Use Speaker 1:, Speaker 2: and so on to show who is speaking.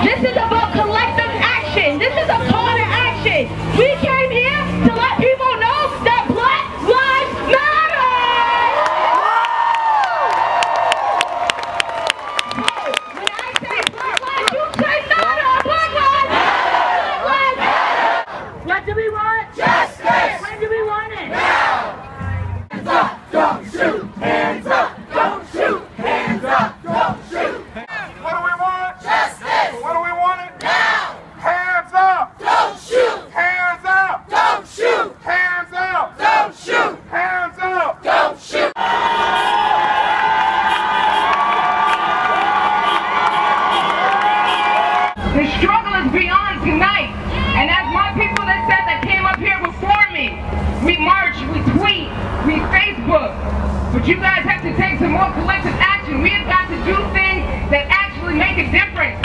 Speaker 1: This is about collective action. This is a call to action. We came here to let people know that Black Lives Matter. When I say Black Lives, you say matter. Black Lives Matter. What do we want? Justice. When do we want it? Now. Hands up, don't shoot. Hands up, don't shoot. Hands up, don't shoot.
Speaker 2: What do we want?
Speaker 1: Justice.
Speaker 2: What do we want it?
Speaker 1: Now.
Speaker 2: Hands up!
Speaker 1: Don't shoot.
Speaker 2: Hands up!
Speaker 1: Don't shoot.
Speaker 2: Hands up!
Speaker 1: Don't shoot.
Speaker 2: Hands up!
Speaker 1: Don't shoot. The struggle is beyond tonight. And as my people that came up here before me, we march, we tweet, we Facebook. But you guys have to take some more collective action. We have got to do things that actually make a difference.